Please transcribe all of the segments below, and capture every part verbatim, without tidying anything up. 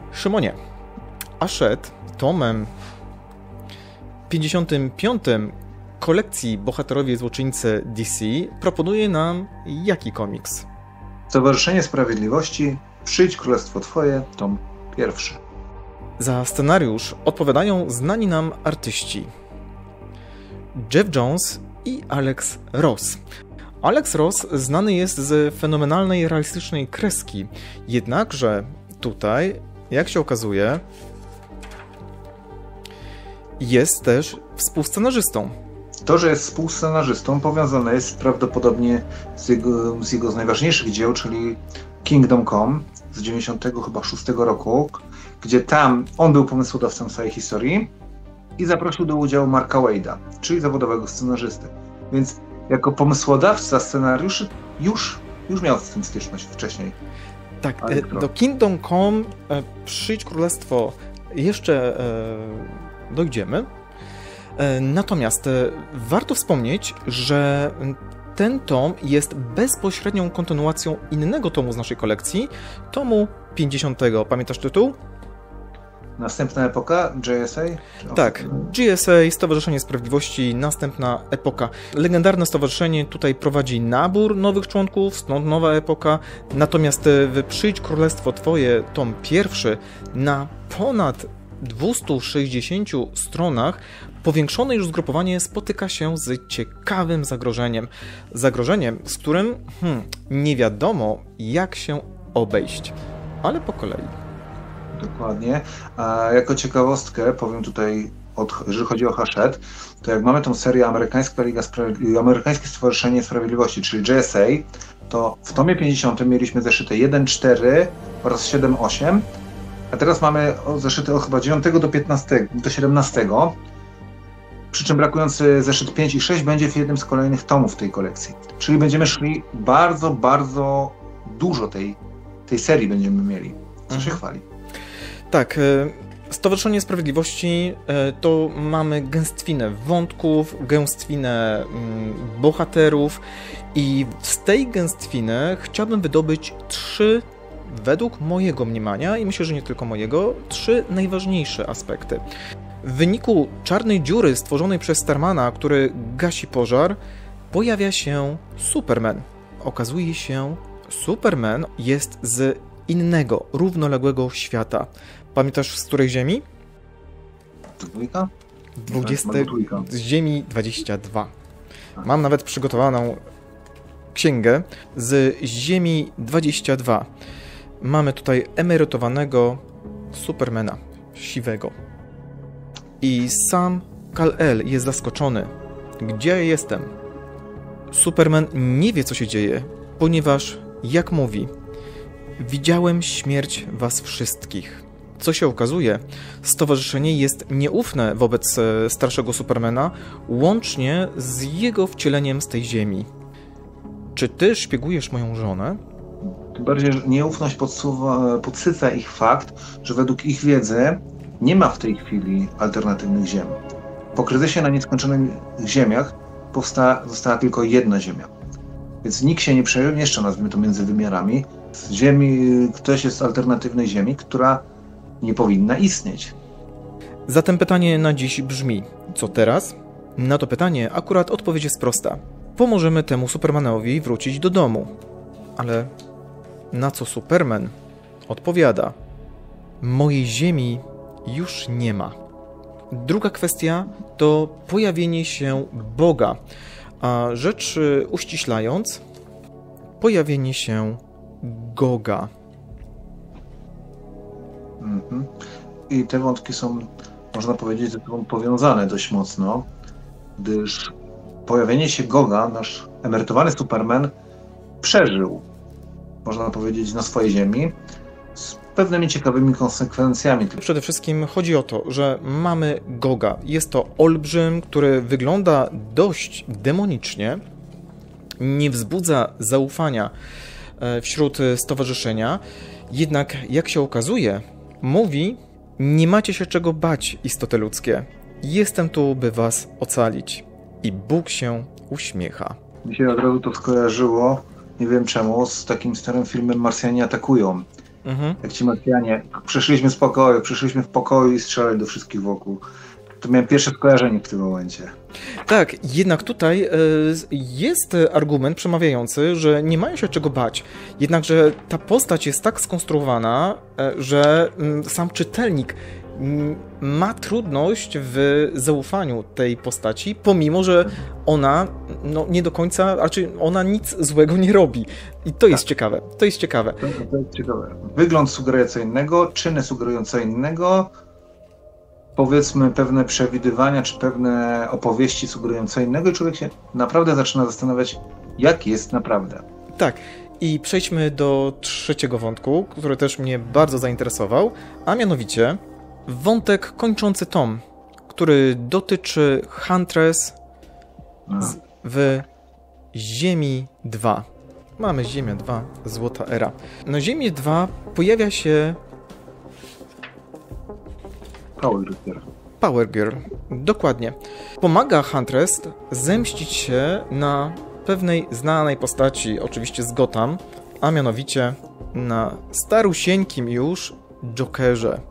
Szymonie, Hachette tomem pięćdziesiątym piątym kolekcji Bohaterowie i Złoczyńcy D C proponuje nam jaki komiks? Stowarzyszenie Sprawiedliwości, Przyjdź Królestwo Twoje, tom pierwszy. Za scenariusz odpowiadają znani nam artyści Jeff Jones i Alex Ross. Alex Ross znany jest z fenomenalnej, realistycznej kreski, jednakże tutaj, jak się okazuje, jest też współscenarzystą. To, że jest współscenarzystą, powiązane jest prawdopodobnie z jego, z jego z najważniejszych dzieł, czyli Kingdom Come z dziewięćdziesiątego chyba szóstego roku, gdzie tam on był pomysłodawcą całej historii i zaprosił do udziału Marka Wade'a, czyli zawodowego scenarzysty. Więc jako pomysłodawca scenariuszy już, już miał z tym styczność wcześniej. Tak, do Kingdom Come, Przyjdź Królestwo jeszcze e, dojdziemy. E, natomiast e, warto wspomnieć, że ten tom jest bezpośrednią kontynuacją innego tomu z naszej kolekcji, tomu pięćdziesiątego. Pamiętasz tytuł? Następna epoka? J S A? Tak, G S A, Stowarzyszenie Sprawiedliwości, Następna Epoka. Legendarne stowarzyszenie tutaj prowadzi nabór nowych członków, stąd nowa epoka. Natomiast w Przyjdź Królestwo Twoje, tom pierwszy, na ponad dwustu sześćdziesięciu stronach powiększone już zgrupowanie spotyka się z ciekawym zagrożeniem. Zagrożeniem, z którym hmm, nie wiadomo, jak się obejść. Ale po kolei. Dokładnie. A jako ciekawostkę powiem tutaj, od, jeżeli chodzi o Hachette, to jak mamy tą serię Amerykańska Liga Sprawiedli- Amerykańskie Stowarzyszenie Sprawiedliwości, czyli J S A, to w tomie pięćdziesiątym mieliśmy zeszyty jeden cztery oraz siedem osiem, a teraz mamy zeszyty od chyba dziewiątego do piętnastego, do siedemnastego, przy czym brakujący zeszyt pięć i sześć będzie w jednym z kolejnych tomów tej kolekcji. Czyli będziemy szli bardzo, bardzo dużo tej, tej serii będziemy mieli, co mhm. się chwali. Tak, Stowarzyszenie Sprawiedliwości to mamy gęstwinę wątków, gęstwinę bohaterów i z tej gęstwiny chciałbym wydobyć trzy, według mojego mniemania i myślę, że nie tylko mojego, trzy najważniejsze aspekty. W wyniku czarnej dziury stworzonej przez Starmana, który gasi pożar, pojawia się Superman. Okazuje się, Superman jest z innego, równoległego świata. Pamiętasz z której ziemi? Dwójka? dwudziesta z ziemi dwadzieścia dwa. Mam nawet przygotowaną księgę z ziemi dwadzieścia dwa. Mamy tutaj emerytowanego Supermana, siwego. I sam Kal-El jest zaskoczony. Gdzie ja jestem? Superman nie wie, co się dzieje, ponieważ, jak mówi, widziałem śmierć was wszystkich. Co się okazuje, stowarzyszenie jest nieufne wobec starszego Supermana, łącznie z jego wcieleniem z tej ziemi. Czy ty szpiegujesz moją żonę? Tym bardziej, że nieufność podsuwa, podsyca ich fakt, że według ich wiedzy nie ma w tej chwili alternatywnych ziem. Po kryzysie na nieskończonych ziemiach powstała, została tylko jedna ziemia. Więc nikt się nie przemieszcza, nazwijmy to, między wymiarami. Z ziemi, ktoś jest z alternatywnej ziemi, która nie powinna istnieć. Zatem pytanie na dziś brzmi, co teraz? Na to pytanie akurat odpowiedź jest prosta. Pomożemy temu Supermanowi wrócić do domu. Ale na co Superman odpowiada? Mojej ziemi już nie ma. Druga kwestia to pojawienie się Boga. A rzecz uściślając, pojawienie się Goga. Mhm. I te wątki są, można powiedzieć, ze sobą powiązane dość mocno, gdyż pojawienie się Goga, nasz emerytowany Superman, przeżył, można powiedzieć, na swojej ziemi z pewnymi ciekawymi konsekwencjami. Przede wszystkim chodzi o to, że mamy Goga. Jest to olbrzym, który wygląda dość demonicznie, nie wzbudza zaufania wśród stowarzyszenia, jednak jak się okazuje, mówi: nie macie się czego bać, istoty ludzkie. Jestem tu, by was ocalić. I Bóg się uśmiecha. Mi się od razu to skojarzyło, nie wiem czemu, z takim starym filmem Marsjanie atakują. Mhm. Jak ci Marsjanie, przyszliśmy z pokoju, przyszliśmy w pokoju i strzelali do wszystkich wokół. To miałem pierwsze skojarzenie w tym momencie. Tak, jednak tutaj y, jest argument przemawiający, że nie mają się czego bać. Jednakże ta postać jest tak skonstruowana, y, że y, sam czytelnik y, ma trudność w zaufaniu tej postaci, pomimo że ona no, nie do końca, raczej ona nic złego nie robi. I to jest tak. ciekawe. To jest ciekawe. To, to jest ciekawe. Wygląd sugeruje co innego, czyny sugerują co innego. Powiedzmy pewne przewidywania, czy pewne opowieści sugerują co innego i człowiek się naprawdę zaczyna zastanawiać, jak jest naprawdę. Tak. I przejdźmy do trzeciego wątku, który też mnie bardzo zainteresował, a mianowicie wątek kończący tom, który dotyczy Huntress z, w Ziemi dwa. Mamy Ziemię dwa, Złota Era. Na Ziemi dwa pojawia się Power Girl. Power Girl, dokładnie. Pomaga Huntress zemścić się na pewnej znanej postaci, oczywiście z Gotham, a mianowicie na starusieńkim już Jokerze.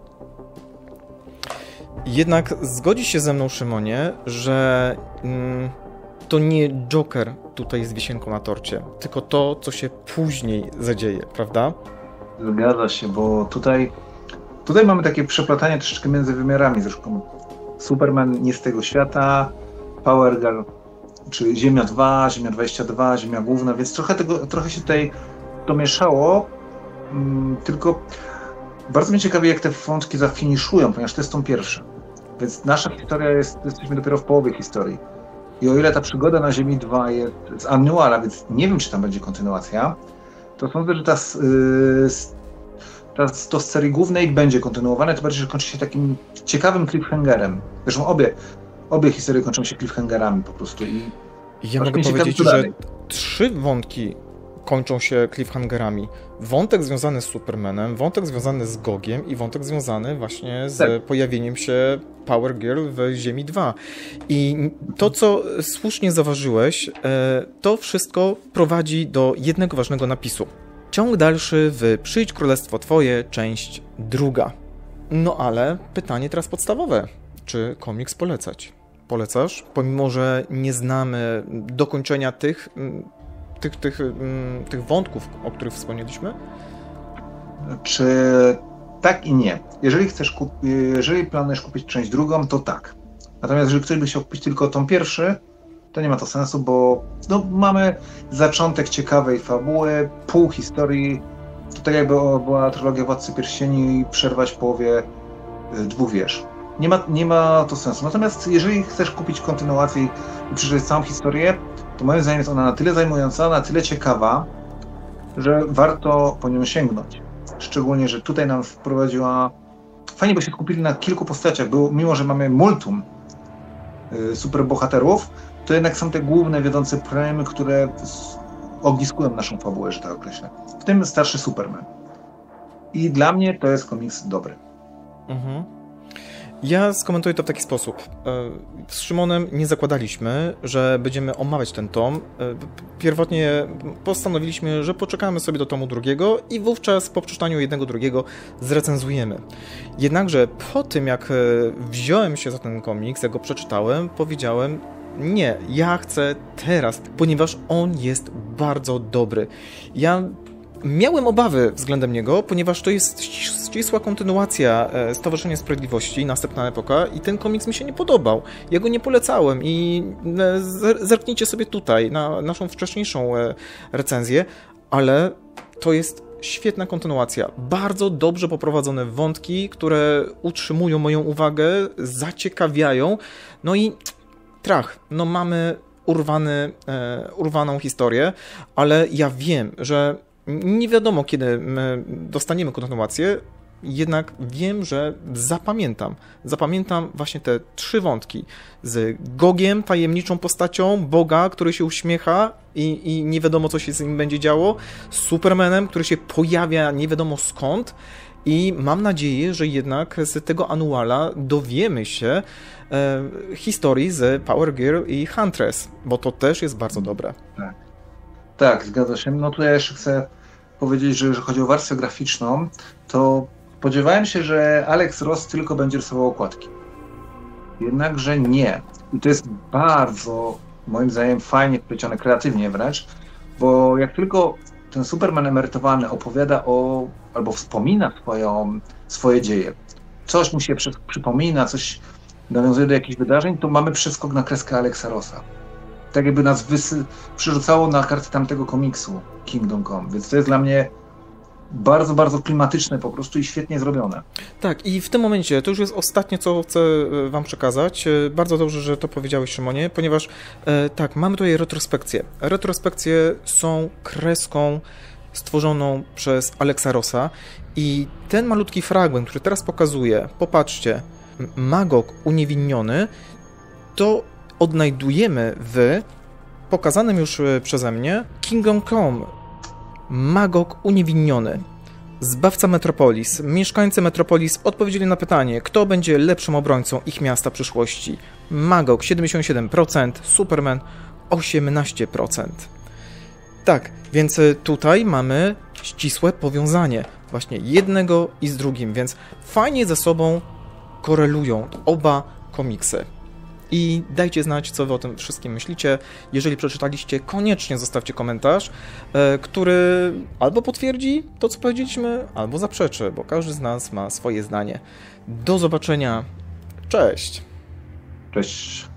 Jednak zgodzi się ze mną, Szymonie, że mm, to nie Joker tutaj jest wisienką na torcie, tylko to, co się później zadzieje, prawda? Zgadza się, bo tutaj Tutaj mamy takie przeplatanie troszeczkę między wymiarami. Zresztą Superman nie z tego świata, Power Girl, czyli Ziemia dwa, Ziemia dwadzieścia dwa, Ziemia Główna, więc trochę, tego, trochę się tutaj to mieszało, um, tylko bardzo mnie ciekawi, jak te wątki zafiniszują, ponieważ to jest tom pierwszy. Więc nasza historia jest, jesteśmy dopiero w połowie historii. I o ile ta przygoda na Ziemi dwa jest z Annuala, więc nie wiem, czy tam będzie kontynuacja, to sądzę, że ta yy, Teraz to z serii głównej będzie kontynuowane, to bardziej, że kończy się takim ciekawym cliffhangerem. Zresztą obie, obie historie kończą się cliffhangerami po prostu. I ja mogę powiedzieć, że trzy wątki kończą się cliffhangerami. Wątek związany z Supermanem, wątek związany z Gogiem i wątek związany właśnie z tak. pojawieniem się Power Girl w Ziemi dwa. I to, co słusznie zauważyłeś, to wszystko prowadzi do jednego ważnego napisu. Ciąg dalszy w Przyjdź Królestwo Twoje, część druga. No ale pytanie teraz podstawowe. Czy komiks polecać? Polecasz? Pomimo, że nie znamy dokończenia tych, tych, tych, tych wątków, o których wspomnieliśmy? Czy tak i nie. Jeżeli chcesz kup- jeżeli planujesz kupić część drugą, to tak. Natomiast jeżeli ktoś by chciał kupić tylko tą pierwszy, to nie ma to sensu, bo no, mamy zaczątek ciekawej fabuły, pół historii, to tak jakby była trylogia Władcy Pierścieni i przerwać w połowie dwóch wież. Nie ma, nie ma to sensu. Natomiast jeżeli chcesz kupić kontynuację i przeczytać całą historię, to moim zdaniem jest ona na tyle zajmująca, na tyle ciekawa, że warto po nią sięgnąć. Szczególnie, że tutaj nam wprowadziła... Fajnie, bo się skupili na kilku postaciach, bo mimo, że mamy multum yy, superbohaterów, to jednak są te główne, wiodące problemy, które ogniskują naszą fabułę, że tak określę. W tym starszy Superman. I dla mnie to jest komiks dobry. Mhm. Ja skomentuję to w taki sposób. Z Szymonem nie zakładaliśmy, że będziemy omawiać ten tom. Pierwotnie postanowiliśmy, że poczekamy sobie do tomu drugiego i wówczas po przeczytaniu jednego, drugiego zrecenzujemy. Jednakże po tym, jak wziąłem się za ten komiks, jak go przeczytałem, powiedziałem: nie, ja chcę teraz, ponieważ on jest bardzo dobry. Ja miałem obawy względem niego, ponieważ to jest ścisła kontynuacja Stowarzyszenia Sprawiedliwości, Następna Epoka, i ten komiks mi się nie podobał. Ja go nie polecałem i zerknijcie sobie tutaj na naszą wcześniejszą recenzję, ale to jest świetna kontynuacja. Bardzo dobrze poprowadzone wątki, które utrzymują moją uwagę, zaciekawiają, no i trach, no mamy urwany, e, urwaną historię, ale ja wiem, że nie wiadomo, kiedy my dostaniemy kontynuację, jednak wiem, że zapamiętam. Zapamiętam właśnie te trzy wątki z Gogiem, tajemniczą postacią Boga, który się uśmiecha i, i nie wiadomo, co się z nim będzie działo, z Supermanem, który się pojawia nie wiadomo skąd, i mam nadzieję, że jednak z tego Annuala dowiemy się e, historii z Power Girl i Huntress, bo to też jest bardzo dobre. Tak, tak, zgadza się. No tutaj jeszcze chcę powiedzieć, że jeżeli chodzi o warstwę graficzną, to spodziewałem się, że Alex Ross tylko będzie rysował okładki. Jednakże nie. I to jest bardzo, moim zdaniem, fajnie wplecione, kreatywnie wręcz, bo jak tylko ten Superman emerytowany opowiada o, albo wspomina swoją, swoje dzieje, coś mu się przy, przypomina, coś nawiązuje do jakichś wydarzeń, to mamy przeskok na kreskę Alexa Rossa. Tak jakby nas wysy, przyrzucało na kartę tamtego komiksu Kingdom Come, więc to jest dla mnie bardzo, bardzo klimatyczne po prostu i świetnie zrobione. Tak, i w tym momencie, to już jest ostatnie, co chcę wam przekazać. Bardzo dobrze, że to powiedziałeś, Szymonie, ponieważ e, tak, mamy tutaj retrospekcje. Retrospekcje są kreską stworzoną przez Alexa Rossa i ten malutki fragment, który teraz pokazuję, popatrzcie, Magog uniewinniony, to odnajdujemy w pokazanym już przeze mnie Kingdom Come. Magog uniewinniony. Zbawca Metropolis. Mieszkańcy Metropolis odpowiedzieli na pytanie, kto będzie lepszym obrońcą ich miasta przyszłości. Magog siedemdziesiąt siedem procent, Superman osiemnaście procent. Tak, więc tutaj mamy ścisłe powiązanie właśnie jednego i z drugim, więc fajnie ze sobą korelują oba komiksy. I dajcie znać, co wy o tym wszystkim myślicie. Jeżeli przeczytaliście, koniecznie zostawcie komentarz, e, który albo potwierdzi to, co powiedzieliśmy, albo zaprzeczy, bo każdy z nas ma swoje zdanie. Do zobaczenia. Cześć! Cześć!